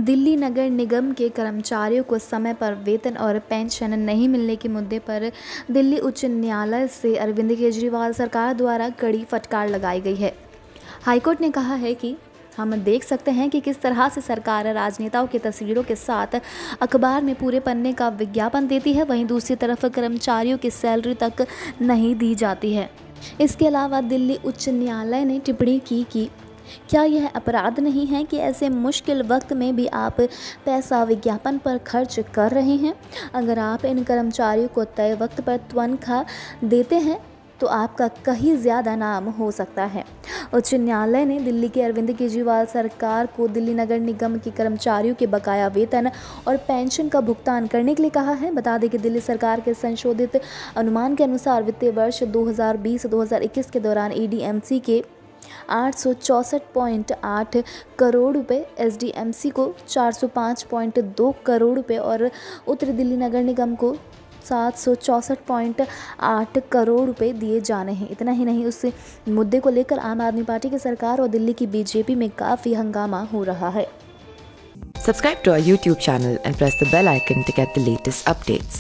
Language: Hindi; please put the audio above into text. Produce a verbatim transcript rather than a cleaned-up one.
दिल्ली नगर निगम के कर्मचारियों को समय पर वेतन और पेंशन नहीं मिलने के मुद्दे पर दिल्ली उच्च न्यायालय से अरविंद केजरीवाल सरकार द्वारा कड़ी फटकार लगाई गई है। हाईकोर्ट ने कहा है कि हम देख सकते हैं कि किस तरह से सरकार राजनेताओं की तस्वीरों के साथ अखबार में पूरे पन्ने का विज्ञापन देती है, वहीं दूसरी तरफ कर्मचारियों की सैलरी तक नहीं दी जाती है। इसके अलावा दिल्ली उच्च न्यायालय ने टिप्पणी की कि क्या यह अपराध नहीं है कि ऐसे मुश्किल वक्त में भी आप पैसा विज्ञापन पर खर्च कर रहे हैं। अगर आप इन कर्मचारियों को तय वक्त पर तनख्वाह देते हैं तो आपका कहीं ज़्यादा नाम हो सकता है। उच्च न्यायालय ने दिल्ली के अरविंद केजरीवाल सरकार को दिल्ली नगर निगम के कर्मचारियों के बकाया वेतन और पेंशन का भुगतान करने के लिए कहा है। बता दें कि दिल्ली सरकार के संशोधित अनुमान के अनुसार वित्तीय वर्ष दो हज़ार बीस दो हज़ार इक्कीस के दौरान ई डी एम सी के आठ सौ चौंसठ पॉइंट आठ करोड़ रुपए, एस डी एम सी को चार सौ पाँच पॉइंट दो करोड़ रुपए और उत्तरी दिल्ली नगर निगम को सात सौ चौंसठ पॉइंट आठ करोड़ रुपए दिए जाने हैं। इतना ही नहीं, उस मुद्दे को लेकर आम आदमी पार्टी की सरकार और दिल्ली की बीजेपी में काफ़ी हंगामा हो रहा है। Subscribe to our YouTube channel and press the bell icon to get the latest updates.